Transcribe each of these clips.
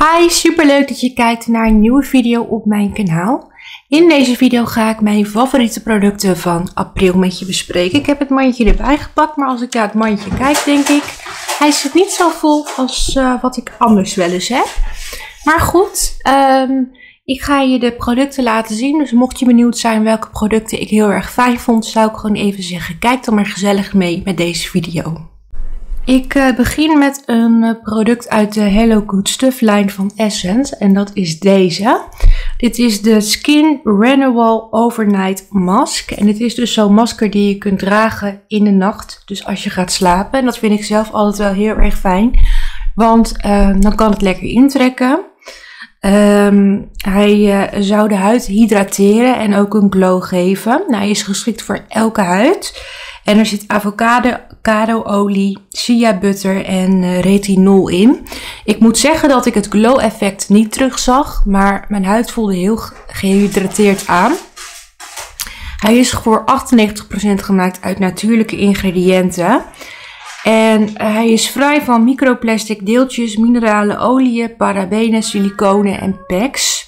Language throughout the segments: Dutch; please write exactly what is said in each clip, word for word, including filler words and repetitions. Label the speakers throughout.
Speaker 1: Hi, super leuk dat je kijkt naar een nieuwe video op mijn kanaal. In deze video ga ik mijn favoriete producten van april met je bespreken. Ik heb het mandje erbij gepakt, maar als ik naar het mandje kijk, denk ik, hij zit niet zo vol als uh, wat ik anders wel eens heb. Maar goed, um, ik ga je de producten laten zien. Dus mocht je benieuwd zijn welke producten ik heel erg fijn vond, zou ik gewoon even zeggen, kijk dan maar gezellig mee met deze video. Ik uh, begin met een uh, product uit de Hello Good Stuff lijn van Essence en dat is deze. Dit is de Skin Renewal Overnight Mask en dit is dus zo'n masker die je kunt dragen in de nacht, dus als je gaat slapen. En dat vind ik zelf altijd wel heel erg fijn, want uh, dan kan het lekker intrekken. Um, hij uh, zou de huid hydrateren en ook een glow geven. Nou, hij is geschikt voor elke huid. En er zit avocado, avocado-olie, shea butter en uh, retinol in. Ik moet zeggen dat ik het glow effect niet terugzag, maar mijn huid voelde heel gehydrateerd aan. Hij is voor achtennegentig procent gemaakt uit natuurlijke ingrediënten. En hij is vrij van microplastic deeltjes, mineralen, oliën, parabenen, siliconen en P E C's.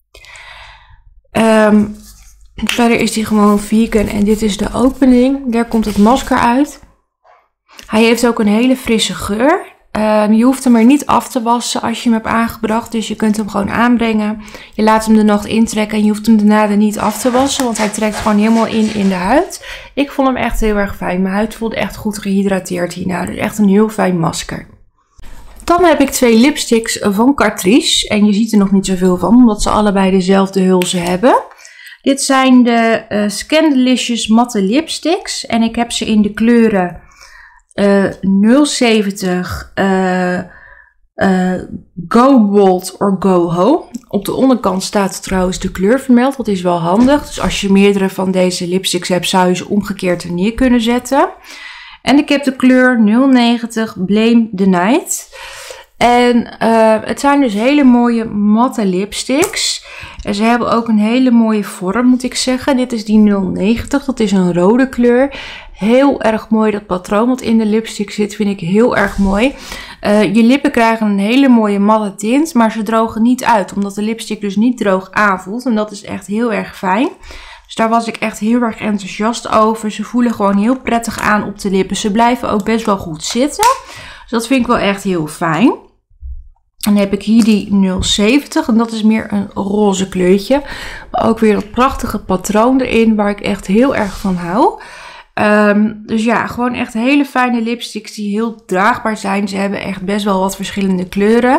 Speaker 1: Um, verder is hij gewoon vegan en dit is de opening. Daar komt het masker uit. Hij heeft ook een hele frisse geur. Um, je hoeft hem er niet af te wassen als je hem hebt aangebracht. Dus je kunt hem gewoon aanbrengen. Je laat hem de nacht intrekken en je hoeft hem daarna er niet af te wassen. Want hij trekt gewoon helemaal in in de huid. Ik vond hem echt heel erg fijn. Mijn huid voelde echt goed gehydrateerd hierna. Dus echt een heel fijn masker. Dan heb ik twee lipsticks van Catrice. En je ziet er nog niet zoveel van, omdat ze allebei dezelfde hulze hebben. Dit zijn de uh, Scandalicious matte lipsticks. En ik heb ze in de kleuren Uh, nul zeventig uh, uh, Go Bold or Go Ho. Op de onderkant staat trouwens de kleur vermeld. Dat is wel handig. Dus als je meerdere van deze lipsticks hebt, zou je ze omgekeerd er neer kunnen zetten. En ik heb de kleur nul negentig Blame the Night. En uh, het zijn dus hele mooie matte lipsticks. En ze hebben ook een hele mooie vorm, moet ik zeggen. Dit is die nul negentig. Dat is een rode kleur. Heel erg mooi dat patroon wat in de lipstick zit, vind ik heel erg mooi. Uh, je lippen krijgen een hele mooie matte tint, maar ze drogen niet uit. Omdat de lipstick dus niet droog aanvoelt. En dat is echt heel erg fijn. Dus daar was ik echt heel erg enthousiast over. Ze voelen gewoon heel prettig aan op de lippen. Ze blijven ook best wel goed zitten. Dus dat vind ik wel echt heel fijn. En dan heb ik hier die nul zeventig en dat is meer een roze kleurtje. Maar ook weer dat prachtige patroon erin waar ik echt heel erg van hou. Um, dus ja, gewoon echt hele fijne lipsticks die heel draagbaar zijn. Ze hebben echt best wel wat verschillende kleuren.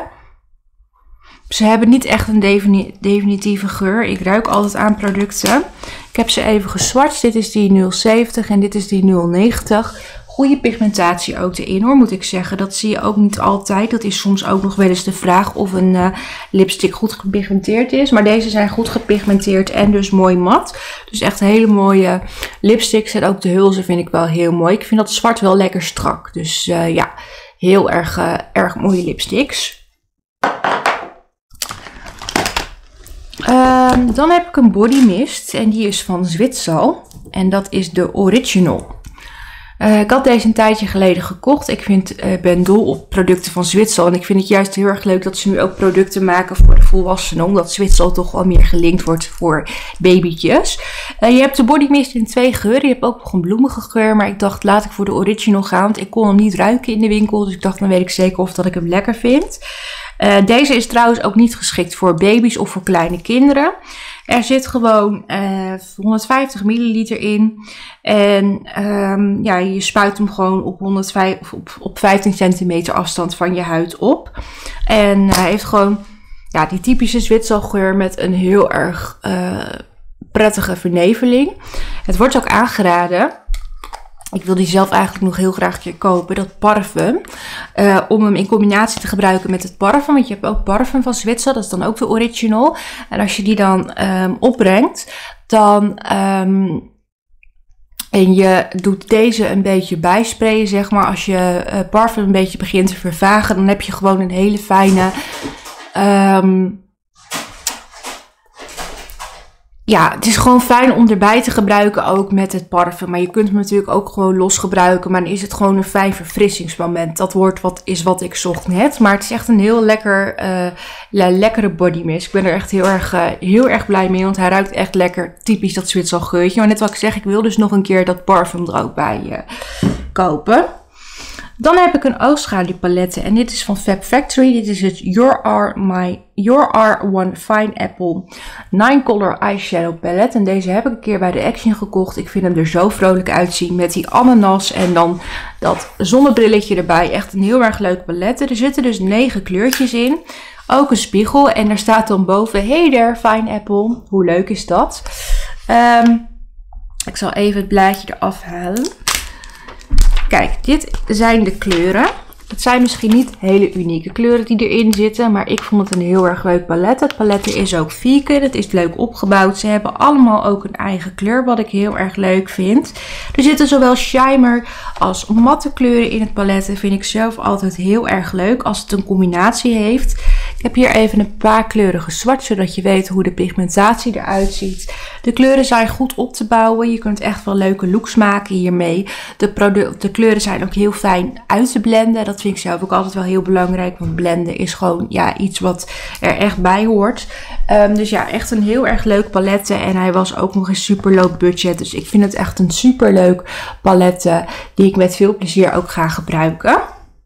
Speaker 1: Ze hebben niet echt een defini definitieve geur. Ik ruik altijd aan producten. Ik heb ze even geswatcht. Dit is die nul zeventig en dit is die nul negentig. Goede pigmentatie ook erin hoor, moet ik zeggen. Dat zie je ook niet altijd. Dat is soms ook nog wel eens de vraag of een uh, lipstick goed gepigmenteerd is. Maar deze zijn goed gepigmenteerd en dus mooi mat. Dus echt hele mooie lipsticks. En ook de hulze vind ik wel heel mooi. Ik vind dat zwart wel lekker strak. Dus uh, ja, heel erg, uh, erg mooie lipsticks. Uh, dan heb ik een body mist. En die is van Zwitsal. En dat is de Original. Uh, ik had deze een tijdje geleden gekocht. Ik vind, uh, ben dol op producten van Zwitsal. En ik vind het juist heel erg leuk dat ze nu ook producten maken voor de volwassenen. Omdat Zwitsal toch wel meer gelinkt wordt voor babytjes. Uh, je hebt de body mist in twee geuren. Je hebt ook nog een bloemige geur. Maar ik dacht, laat ik voor de Original gaan. Want ik kon hem niet ruiken in de winkel. Dus ik dacht, dan weet ik zeker of dat ik hem lekker vind. Uh, deze is trouwens ook niet geschikt voor baby's of voor kleine kinderen. Er zit gewoon uh, honderdvijftig milliliter in. En um, ja, je spuit hem gewoon op, honderdvijf, of op, op vijftien centimeter afstand van je huid op. En hij heeft gewoon ja, die typische Zwitsergeur met een heel erg uh, prettige verneveling. Het wordt ook aangeraden. Ik wil die zelf eigenlijk nog heel graag een keer kopen, dat parfum. Uh, om hem in combinatie te gebruiken met het parfum. Want je hebt ook parfum van Zwitser, dat is dan ook de Original. En als je die dan um, opbrengt, dan... Um, en je doet deze een beetje bijsprayen, zeg maar. Als je uh, parfum een beetje begint te vervagen, dan heb je gewoon een hele fijne... Um, Ja, het is gewoon fijn om erbij te gebruiken, ook met het parfum. Maar je kunt hem natuurlijk ook gewoon los gebruiken. Maar dan is het gewoon een fijn verfrissingsmoment. Dat woord wat is wat ik zocht net. Maar het is echt een heel lekker, uh, ja, lekkere body mist. Ik ben er echt heel erg, uh, heel erg blij mee. Want hij ruikt echt lekker, typisch dat Zwitsal geurtje. Maar net wat ik zeg, ik wil dus nog een keer dat parfum er ook bij uh, kopen. Dan heb ik een oogschaduwpalet en dit is van Fab Factory. Dit is het Your Are My Your Are One Fine Apple nine Color Eyeshadow Palette. En deze heb ik een keer bij de Action gekocht. Ik vind hem er zo vrolijk uitzien met die ananas en dan dat zonnebrilletje erbij. Echt een heel erg leuk palet. Er zitten dus negen kleurtjes in. Ook een spiegel en daar staat dan boven: Hey there, Fine Apple. Hoe leuk is dat? Um, ik zal even het blaadje eraf halen. Kijk, dit zijn de kleuren. Het zijn misschien niet hele unieke kleuren die erin zitten, maar ik vond het een heel erg leuk palet. Het palet is ook vegan, het is leuk opgebouwd. Ze hebben allemaal ook een eigen kleur, wat ik heel erg leuk vind. Er zitten zowel shimmer als matte kleuren in het palet. Dat vind ik zelf altijd heel erg leuk als het een combinatie heeft. Ik heb hier even een paar kleuren geswatcht, zodat je weet hoe de pigmentatie eruit ziet. De kleuren zijn goed op te bouwen. Je kunt echt wel leuke looks maken hiermee. De, de kleuren zijn ook heel fijn uit te blenden. Dat vind ik zelf ook altijd wel heel belangrijk. Want blenden is gewoon ja, iets wat er echt bij hoort. Um, dus ja, echt een heel erg leuk palette. En hij was ook nog eens super low budget. Dus ik vind het echt een super leuk palette die ik met veel plezier ook ga gebruiken.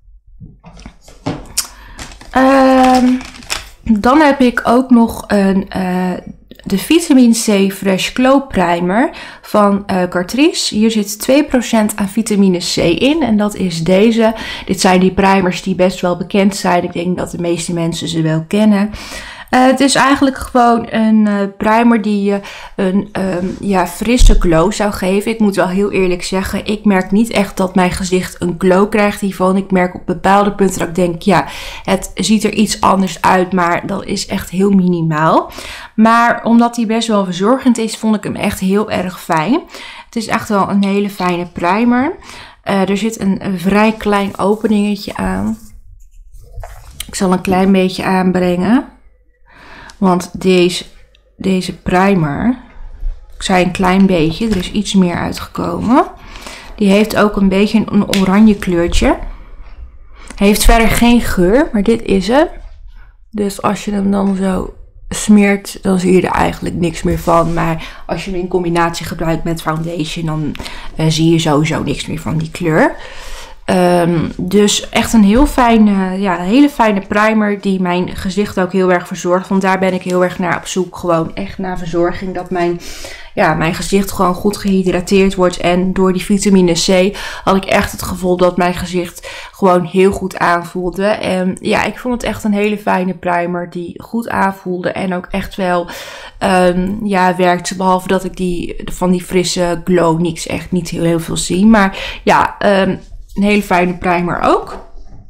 Speaker 1: Um, dan heb ik ook nog een, uh, de Vitamine C Fresh Glow Primer van uh, Catrice. Hier zit twee procent aan vitamine C in en dat is deze. Dit zijn die primers die best wel bekend zijn. Ik denk dat de meeste mensen ze wel kennen. Uh, het is eigenlijk gewoon een uh, primer die je een um, ja, frisse glow zou geven. Ik moet wel heel eerlijk zeggen, ik merk niet echt dat mijn gezicht een glow krijgt hiervan. Ik merk op bepaalde punten dat ik denk, ja, het ziet er iets anders uit, maar dat is echt heel minimaal. Maar omdat hij best wel verzorgend is, vond ik hem echt heel erg fijn. Het is echt wel een hele fijne primer. Uh, er zit een, een vrij klein openingetje aan. Ik zal een klein beetje aanbrengen. Want deze, deze primer, ik zei een klein beetje, er is iets meer uitgekomen. Die heeft ook een beetje een oranje kleurtje. Heeft verder geen geur, maar dit is het. Dus als je hem dan zo smeert, dan zie je er eigenlijk niks meer van. Maar als je hem in combinatie gebruikt met foundation, dan uh, zie je sowieso niks meer van die kleur. Um, dus echt een heel fijne, ja, hele fijne primer die mijn gezicht ook heel erg verzorgt. Want daar ben ik heel erg naar op zoek. Gewoon echt naar verzorging. Dat mijn, ja, mijn gezicht gewoon goed gehydrateerd wordt. En door die vitamine C had ik echt het gevoel dat mijn gezicht gewoon heel goed aanvoelde. En ja, ik vond het echt een hele fijne primer die goed aanvoelde. En ook echt wel um, ja, werkt. Behalve dat ik die van die frisse glow niks echt niet heel, heel veel zie. Maar ja, um, een hele fijne primer ook.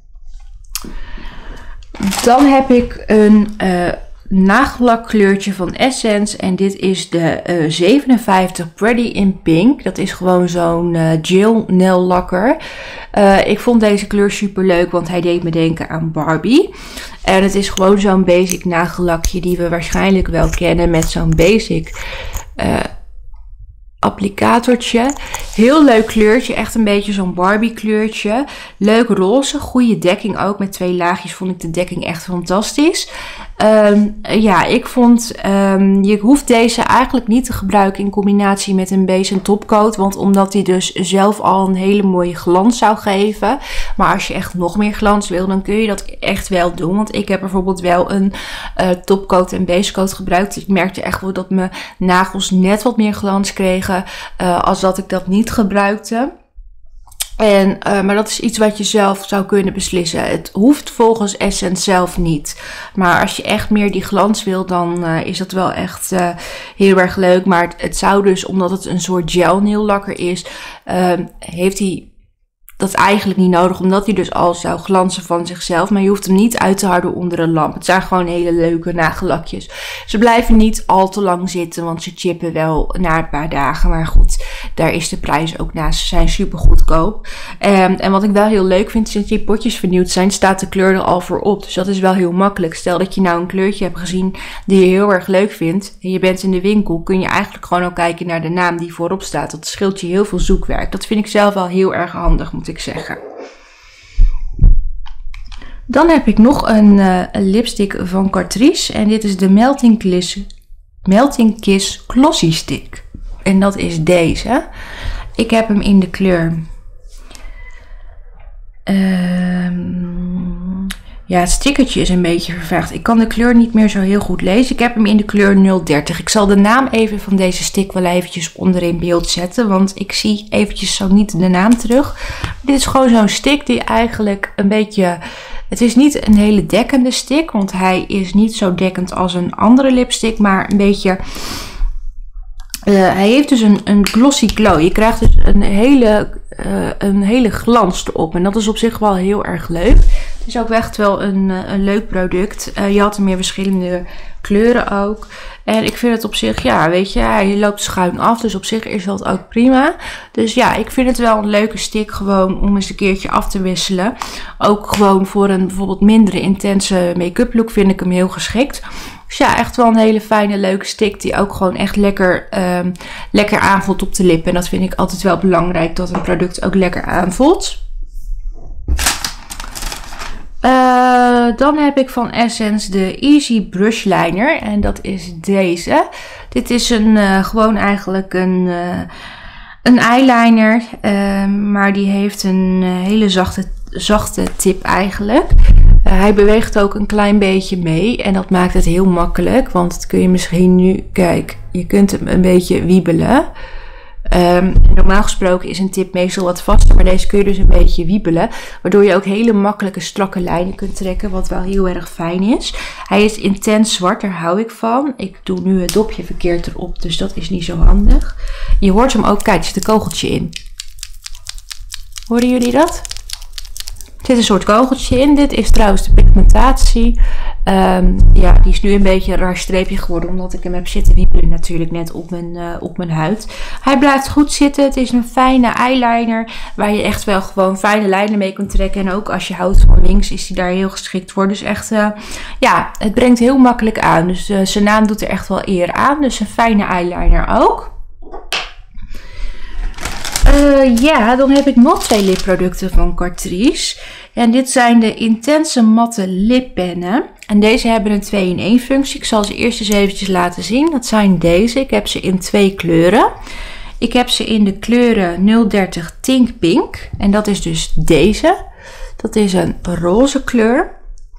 Speaker 1: Dan heb ik een uh, nagellakkleurtje van Essence. En dit is de uh, zevenenvijftig Pretty in Pink. Dat is gewoon zo'n uh, gel nail lakker. Uh, ik vond deze kleur super leuk, want hij deed me denken aan Barbie. En het is gewoon zo'n basic nagellakje die we waarschijnlijk wel kennen met zo'n basic uh, applicatortje. Heel leuk kleurtje. Echt een beetje zo'n Barbie kleurtje. Leuk roze. Goede dekking ook. Met twee laagjes vond ik de dekking echt fantastisch. Um, ja, ik vond... Um, je hoeft deze eigenlijk niet te gebruiken in combinatie met een base en topcoat. Want omdat die dus zelf al een hele mooie glans zou geven. Maar als je echt nog meer glans wil, dan kun je dat echt wel doen. Want ik heb bijvoorbeeld wel een uh, topcoat en basecoat gebruikt. Ik merkte echt wel dat mijn nagels net wat meer glans kregen. Uh, als dat ik dat niet gebruikte. En, uh, maar dat is iets wat je zelf zou kunnen beslissen. Het hoeft volgens Essence zelf niet. Maar als je echt meer die glans wil, dan uh, is dat wel echt uh, heel erg leuk. Maar het, het zou dus, omdat het een soort gel nail lakker is, uh, heeft hij dat eigenlijk niet nodig, omdat hij dus al zou glanzen van zichzelf. Maar je hoeft hem niet uit te houden onder een lamp. Het zijn gewoon hele leuke nagellakjes. Ze blijven niet al te lang zitten, want ze chippen wel na een paar dagen. Maar goed, daar is de prijs ook naast. Ze zijn super goedkoop. Um, en wat ik wel heel leuk vind, sinds die potjes vernieuwd zijn, staat de kleur er al voor op. Dus dat is wel heel makkelijk. Stel dat je nou een kleurtje hebt gezien die je heel erg leuk vindt. En je bent in de winkel, kun je eigenlijk gewoon al kijken naar de naam die voorop staat. Dat scheelt je heel veel zoekwerk. Dat vind ik zelf wel heel erg handig, moet ik zeggen. Dan heb ik nog een, uh, een lipstick van Catrice. En dit is de Melting Kiss, Melting Kiss Glossy Stick. En dat is deze. Ik heb hem in de kleur... Um, ja, het stickertje is een beetje vervaagd. Ik kan de kleur niet meer zo heel goed lezen. Ik heb hem in de kleur nul dertig. Ik zal de naam even van deze stick wel eventjes onder in beeld zetten. Want ik zie eventjes zo niet de naam terug. Dit is gewoon zo'n stick die eigenlijk een beetje... Het is niet een hele dekkende stick. Want hij is niet zo dekkend als een andere lipstick. Maar een beetje... Uh, hij heeft dus een, een glossy glow. Je krijgt dus een hele, uh, een hele glans erop. En dat is op zich wel heel erg leuk. Het is ook echt wel een, een leuk product. Uh, je had er meer verschillende kleuren ook. En ik vind het op zich, ja, weet je, hij loopt schuin af. Dus op zich is dat ook prima. Dus ja, ik vind het wel een leuke stick gewoon om eens een keertje af te wisselen. Ook gewoon voor een bijvoorbeeld mindere intense make-up look vind ik hem heel geschikt. Dus ja, echt wel een hele fijne, leuke stick die ook gewoon echt lekker, um, lekker aanvoelt op de lippen. En dat vind ik altijd wel belangrijk, dat een product ook lekker aanvoelt. Uh, dan heb ik van Essence de Easy Brush Liner. En dat is deze. Dit is een, uh, gewoon eigenlijk een, uh, een eyeliner. Uh, maar die heeft een uh, hele zachte, zachte tip eigenlijk. Uh, hij beweegt ook een klein beetje mee. En dat maakt het heel makkelijk. Want dat kun je misschien nu... Kijk, je kunt hem een beetje wiebelen. Um, normaal gesproken is een tip meestal wat vaster, maar deze kun je dus een beetje wiebelen, waardoor je ook hele makkelijke strakke lijnen kunt trekken, wat wel heel erg fijn is. Hij is intens zwart, daar hou ik van. Ik doe nu het dopje verkeerd erop, dus dat is niet zo handig. Je hoort hem ook, kijk, er zit een kogeltje in. Horen jullie dat? Er zit een soort kogeltje in. Dit is trouwens de pigmentatie. Um, ja, die is nu een beetje een raar streepje geworden. Omdat ik hem heb zitten wiebelen natuurlijk net op mijn, uh, op mijn huid. Hij blijft goed zitten. Het is een fijne eyeliner. Waar je echt wel gewoon fijne lijnen mee kunt trekken. En ook als je houdt van links is hij daar heel geschikt voor. Dus echt, uh, ja, het brengt heel makkelijk aan. Dus uh, zijn naam doet er echt wel eer aan. Dus een fijne eyeliner ook. Uh, ja, dan heb ik nog twee lipproducten van Catrice. En dit zijn de intense matte lippennen. En deze hebben een twee in één functie. Ik zal ze eerst eens eventjes laten zien. Dat zijn deze. Ik heb ze in twee kleuren. Ik heb ze in de kleuren nul dertig Tink Pink. En dat is dus deze. Dat is een roze kleur.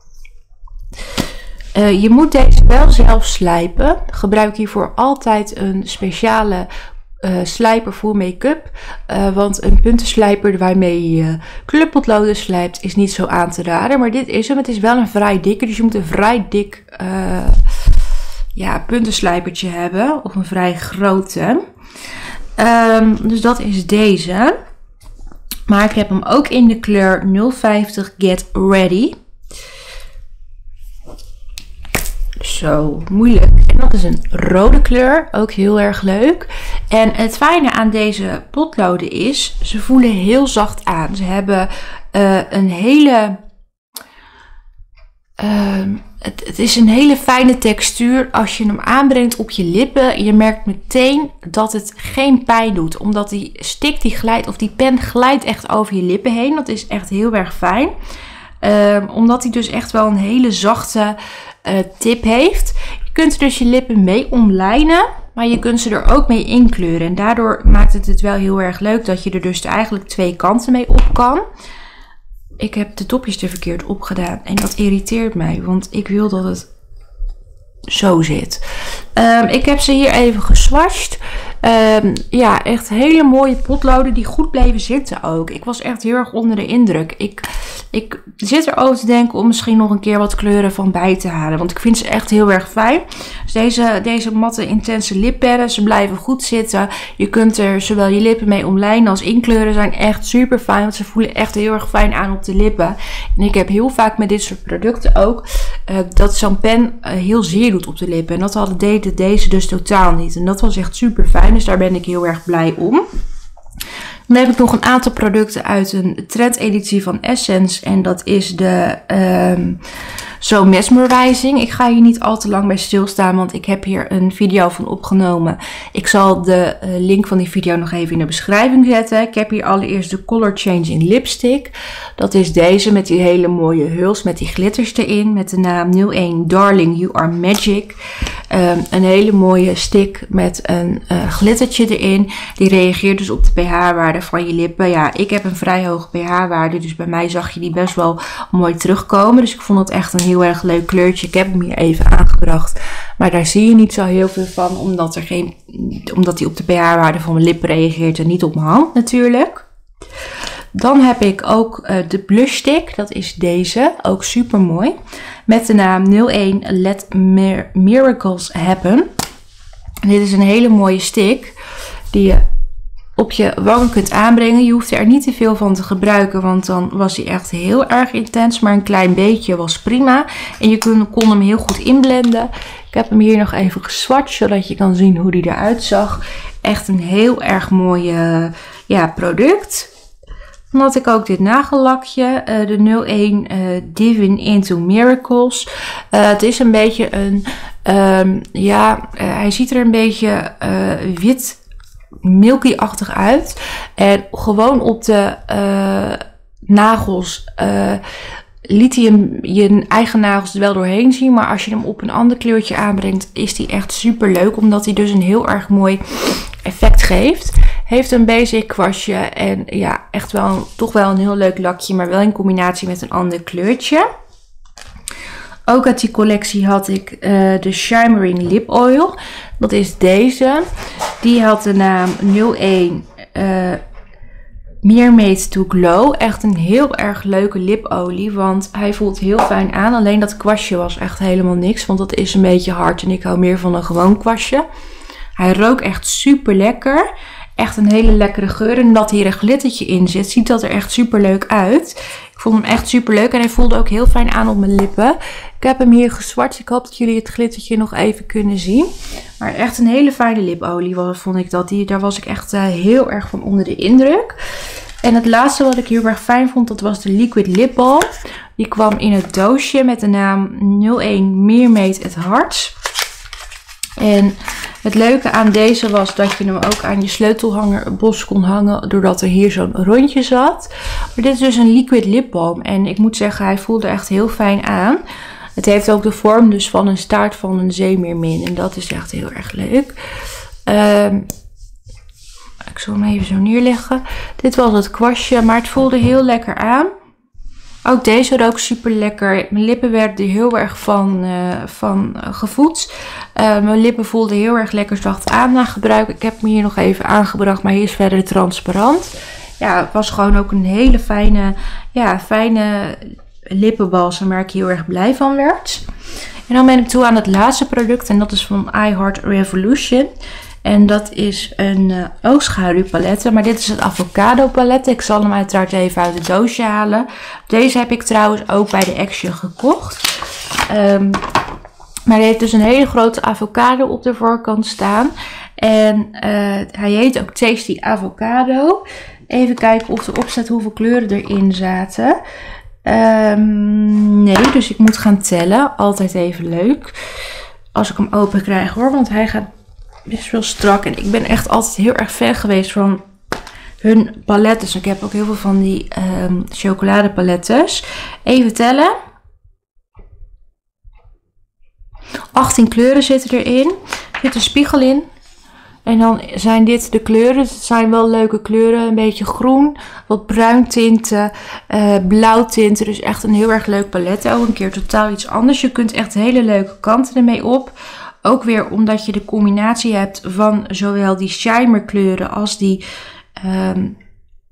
Speaker 1: Uh, je moet deze wel zelf slijpen. Gebruik hiervoor altijd een speciale Uh, slijper voor make-up. Uh, want een puntenslijper waarmee je uh, kleurpotloden slijpt is niet zo aan te raden. Maar dit is hem. Het is wel een vrij dikke. Dus je moet een vrij dik uh, ja, puntenslijpertje hebben. Of een vrij grote. Um, dus dat is deze. Maar ik heb hem ook in de kleur nul vijftig Get Ready. Zo, moeilijk. En dat is een rode kleur. Ook heel erg leuk. En het fijne aan deze potloden is, ze voelen heel zacht aan. Ze hebben uh, een hele... Uh, het, het is een hele fijne textuur. Als je hem aanbrengt op je lippen, je merkt meteen dat het geen pijn doet. Omdat die stick die glijdt, of die pen glijdt echt over je lippen heen. Dat is echt heel erg fijn. Uh, omdat hij dus echt wel een hele zachte uh, tip heeft. Je kunt er dus je lippen mee omlijnen. Maar je kunt ze er ook mee inkleuren. En daardoor maakt het het wel heel erg leuk dat je er dus eigenlijk twee kanten mee op kan. Ik heb de dopjes er verkeerd op gedaan. En dat irriteert mij. Want ik wil dat het zo zit. Um, ik heb ze hier even geswatcht. Um, ja, echt hele mooie potloden die goed bleven zitten ook. Ik was echt heel erg onder de indruk. Ik Ik zit erover te denken om misschien nog een keer wat kleuren van bij te halen. Want ik vind ze echt heel erg fijn. Dus deze, deze matte intense lippadden, ze blijven goed zitten. Je kunt er zowel je lippen mee omlijnen als inkleuren. Zijn echt super fijn, want ze voelen echt heel erg fijn aan op de lippen. En ik heb heel vaak met dit soort producten ook uh, dat zo'n pen uh, heel zeer doet op de lippen. En dat hadden de, deze dus totaal niet. En dat was echt super fijn, dus daar ben ik heel erg blij om. Dan heb ik nog een aantal producten uit een trendeditie van Essence. En dat is de um, So Mesmerizing. Ik ga hier niet al te lang bij stilstaan, want ik heb hier een video van opgenomen. Ik zal de uh, link van die video nog even in de beschrijving zetten. Ik heb hier allereerst de Color Changing Lipstick. Dat is deze met die hele mooie huls met die glitters erin. Met de naam nul één Darling You Are Magic. Um, een hele mooie stick met een uh, glittertje erin. Die reageert dus op de pH-waarde van je lippen. Ja, ik heb een vrij hoge pH-waarde, dus bij mij zag je die best wel mooi terugkomen. Dus ik vond het echt een heel erg leuk kleurtje. Ik heb hem hier even aangebracht, maar daar zie je niet zo heel veel van, omdat er geen, omdat hij op de pH-waarde van mijn lippen reageert en niet op mijn hand natuurlijk. Dan heb ik ook uh, de blush stick. Dat is deze. Ook super mooi. Met de naam nul één Let Mir Miracles Happen. En dit is een hele mooie stick die je op je wangen kunt aanbrengen. Je hoeft er niet te veel van te gebruiken, want dan was hij echt heel erg intens. Maar een klein beetje was prima. En je kon, kon hem heel goed inblenden. Ik heb hem hier nog even geswatcht, zodat je kan zien hoe die eruit zag. Echt een heel erg mooi uh, ja, product. Dan had ik ook dit nagellakje, uh, de nul één uh, Divine Into Miracles. Uh, het is een beetje een, um, ja, uh, hij ziet er een beetje uh, wit, milky-achtig uit. En gewoon op de uh, nagels uh, liet hij hem je eigen nagels er wel doorheen zien. Maar als je hem op een ander kleurtje aanbrengt, is die echt super leuk. Omdat hij dus een heel erg mooi effect geeft. Heeft een basic kwastje en ja, echt wel toch wel een heel leuk lakje, maar wel in combinatie met een ander kleurtje. Ook uit die collectie had ik uh, de Shimmering Lip Oil. Dat is deze. Die had de naam nul één uh, Mermaid to Glow. Echt een heel erg leuke lipolie, want hij voelt heel fijn aan. Alleen dat kwastje was echt helemaal niks, want dat is een beetje hard en ik hou meer van een gewoon kwastje. Hij rook echt super lekker. Echt een hele lekkere geur. En dat hier een glittertje in zit, ziet dat er echt super leuk uit. Ik vond hem echt super leuk en hij voelde ook heel fijn aan op mijn lippen. Ik heb hem hier gezwart. Ik hoop dat jullie het glittertje nog even kunnen zien. Maar echt een hele fijne lipolie vond ik dat. Die, daar was ik echt uh, heel erg van onder de indruk. En het laatste wat ik heel erg fijn vond, dat was de Liquid Lip Balm. Die kwam in het doosje met de naam nul één Mermaid at Heart. En het leuke aan deze was dat je hem ook aan je sleutelhanger bos kon hangen, doordat er hier zo'n rondje zat. Maar dit is dus een liquid lipbalm en ik moet zeggen, hij voelde echt heel fijn aan. Het heeft ook de vorm dus van een staart van een zeemeermin en dat is echt heel erg leuk. Um, ik zal hem even zo neerleggen. Dit was het kwastje, maar het voelde heel lekker aan. Ook deze rook super lekker. Mijn lippen werden er heel erg van, uh, van uh, gevoed. Uh, mijn lippen voelden heel erg lekker zacht aan na gebruik. Ik heb hem hier nog even aangebracht, maar hier is verder transparant. Ja, het was gewoon ook een hele fijne, ja, fijne lippenbalsem waar ik heel erg blij van werd. En dan ben ik toe aan het laatste product en dat is van I Heart Revolution. En dat is een uh, oogschaduwpalette. Maar dit is het avocado palet. Ik zal hem uiteraard even uit het doosje halen. Deze heb ik trouwens ook bij de Action gekocht. Um, maar hij heeft dus een hele grote avocado op de voorkant staan. En uh, hij heet ook Tasty Avocado. Even kijken of erop staat hoeveel kleuren erin zaten. Um, nee, dus ik moet gaan tellen. Altijd even leuk. Als ik hem open krijg hoor. Want hij gaat best wel strak. En ik ben echt altijd heel erg fan geweest van hun paletten. Dus ik heb ook heel veel van die um, chocoladepalettes. Even tellen. achttien kleuren zitten erin. Er zit een spiegel in. En dan zijn dit de kleuren. Het zijn wel leuke kleuren. Een beetje groen. Wat bruin tinten. Uh, blauw tinten. Dus echt een heel erg leuk palet. Ook een keer totaal iets anders. Je kunt echt hele leuke kanten ermee op. Ook weer omdat je de combinatie hebt van zowel die shimmer kleuren als die um,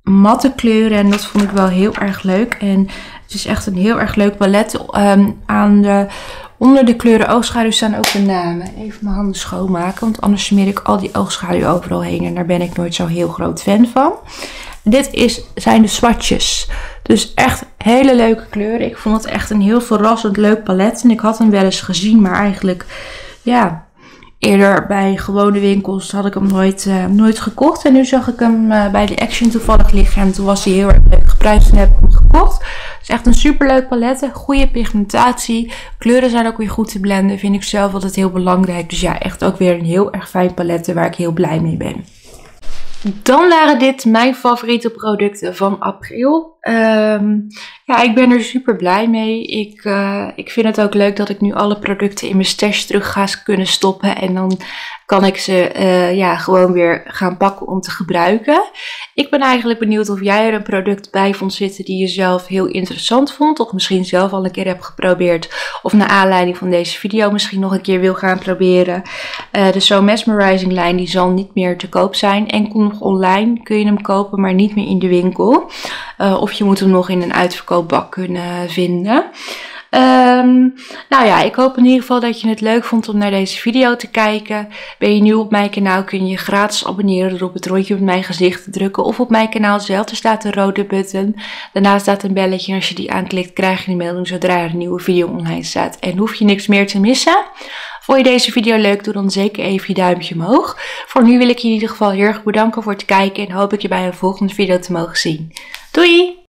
Speaker 1: matte kleuren en dat vond ik wel heel erg leuk. En het is echt een heel erg leuk palet. Um, aan de, onder de kleuren oogschaduw staan ook de namen. Even mijn handen schoonmaken, want anders smeer ik al die oogschaduw overal heen. En daar ben ik nooit zo heel groot fan van. Dit is, zijn de swatches. Dus echt hele leuke kleuren. Ik vond het echt een heel verrassend leuk palet. En ik had hem wel eens gezien, maar eigenlijk ja, eerder bij gewone winkels had ik hem nooit, uh, nooit gekocht. En nu zag ik hem uh, bij de Action toevallig liggen. En toen was hij heel erg leuk geprijsd en heb ik hem gekocht. Het is echt een super leuk palet. Goede pigmentatie. Kleuren zijn ook weer goed te blenden. Vind ik zelf altijd heel belangrijk. Dus ja, echt ook weer een heel erg fijn palet waar ik heel blij mee ben. Dan waren dit mijn favoriete producten van april. Um, ja, ik ben er super blij mee. Ik, uh, ik vind het ook leuk dat ik nu alle producten in mijn stash terug ga kunnen stoppen. En dan kan ik ze uh, ja, gewoon weer gaan pakken om te gebruiken. Ik ben eigenlijk benieuwd of jij er een product bij vond zitten die je zelf heel interessant vond. Of misschien zelf al een keer hebt geprobeerd. Of naar aanleiding van deze video misschien nog een keer wil gaan proberen. Uh, de So Mesmerizing lijn die zal niet meer te koop zijn. Enkel nog online kun je hem kopen, maar niet meer in de winkel. Uh, of je moet hem nog in een uitverkoopbak kunnen vinden. Um, nou ja, ik hoop in ieder geval dat je het leuk vond om naar deze video te kijken. Ben je nieuw op mijn kanaal, kun je je gratis abonneren door op het rondje op mijn gezicht te drukken. Of op mijn kanaal zelf, er staat een rode button. Daarnaast staat een belletje en als je die aanklikt krijg je een melding zodra er een nieuwe video online staat. En hoef je niks meer te missen. Vond je deze video leuk, doe dan zeker even je duimpje omhoog. Voor nu wil ik je in ieder geval heel erg bedanken voor het kijken en hoop ik je bij een volgende video te mogen zien. Doei!